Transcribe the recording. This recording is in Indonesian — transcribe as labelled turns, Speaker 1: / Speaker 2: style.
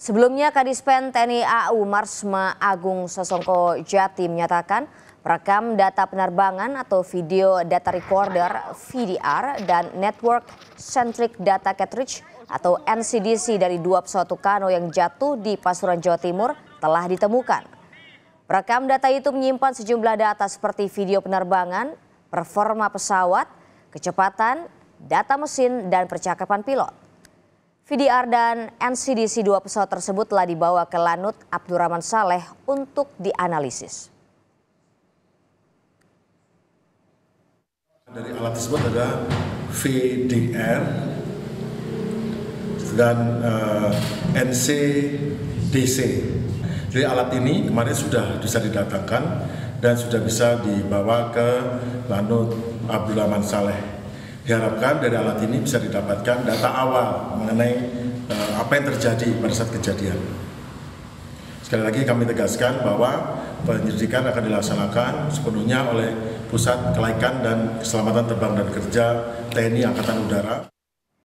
Speaker 1: Sebelumnya, Kadispen TNI AU Marsma Agung Sasongko Jati menyatakan perekam data penerbangan atau video data recorder VDR dan Network Centric Data Cartridge atau NCDC dari 2 pesawat Tucano yang jatuh di Pasuruan, Jawa Timur telah ditemukan. Perekam data itu menyimpan sejumlah data seperti video penerbangan, performa pesawat, kecepatan, data mesin, dan percakapan pilot. VDR dan NCDC 2 pesawat tersebut telah dibawa ke Lanut Abdurrahman Saleh untuk dianalisis.
Speaker 2: Dari alat tersebut ada VDR dan NCDC. Jadi alat ini kemarin sudah bisa didatangkan dan sudah bisa dibawa ke Lanut Abdurrahman Saleh. Diharapkan dari alat ini bisa didapatkan data awal mengenai apa yang terjadi pada saat kejadian. Sekali lagi kami tegaskan bahwa penyelidikan akan dilaksanakan sepenuhnya oleh Pusat Kelaikan dan Keselamatan Terbang dan Kerja TNI Angkatan Udara.